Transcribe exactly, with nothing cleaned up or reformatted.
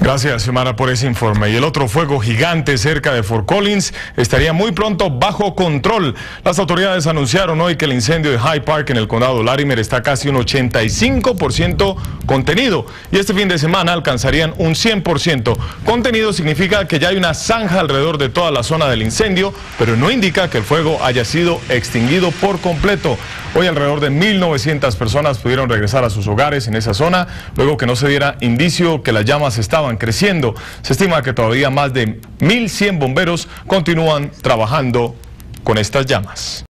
Gracias, Xiomara, por ese informe. Y el otro fuego gigante cerca de Fort Collins estaría muy pronto bajo control. Las autoridades anunciaron hoy que el incendio de Hyde Park en el condado Larimer está casi un ochenta y cinco por ciento contenido. Y este fin de semana alcanzarían un cien por ciento. Contenido significa que ya hay una zanja alrededor de toda la zona del incendio, pero no indica que el fuego haya sido extinguido por completo. Hoy alrededor de mil novecientas personas pudieron regresar a sus hogares en esa zona, luego que no se diera indicio que las llamas estaban creciendo. Se estima que todavía más de mil cien bomberos continúan trabajando con estas llamas.